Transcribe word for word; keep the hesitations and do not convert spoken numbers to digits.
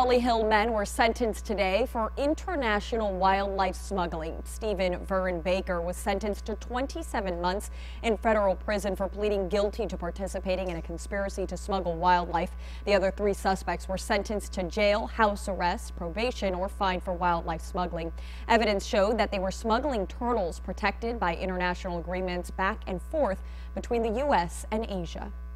Holly Hill men were sentenced today for international wildlife smuggling. Stephen Vern Baker was sentenced to twenty-seven months in federal prison for pleading guilty to participating in a conspiracy to smuggle wildlife. The other three suspects were sentenced to jail, house arrest, probation, or fine for wildlife smuggling. Evidence showed that they were smuggling turtles protected by international agreements back and forth between the U S and Asia.